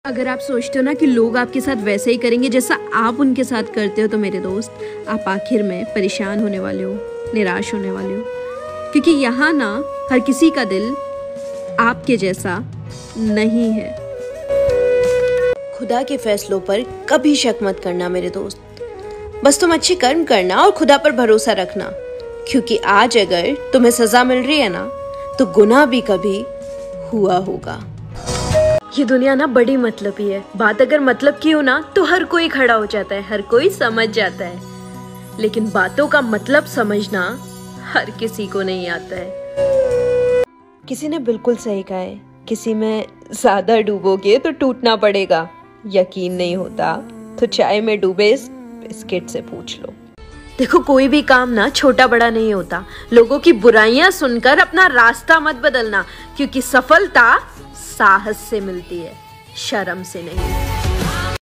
अगर आप सोचते हो ना कि लोग आपके साथ वैसे ही करेंगे जैसा आप उनके साथ करते हो, तो मेरे दोस्त आप आखिर में परेशान होने वाले हो, निराश होने वाले हो। क्योंकि यहाँ ना हर किसी का दिल आपके जैसा नहीं है। खुदा के फैसलों पर कभी शक मत करना मेरे दोस्त। बस तुम अच्छे कर्म करना और खुदा पर भरोसा रखना, क्योंकि आज अगर तुम्हें सजा मिल रही है ना, तो गुनाह भी कभी हुआ होगा। ये दुनिया ना बड़ी मतलबी है। बात अगर मतलब की हो ना, तो हर कोई खड़ा हो जाता है, हर कोई समझ जाता है। लेकिन बातों का मतलब समझना हर किसी को नहीं आता है। किसी ने बिल्कुल सही कहा है, किसी में ज्यादा डूबोगे तो टूटना पड़ेगा। यकीन नहीं होता तो चाय में डूबे इस बिस्किट से पूछ लो। देखो, कोई भी काम ना छोटा बड़ा नहीं होता। लोगों की बुराइयां सुनकर अपना रास्ता मत बदलना, क्योंकि सफलता साहस से मिलती है, शर्म से नहीं।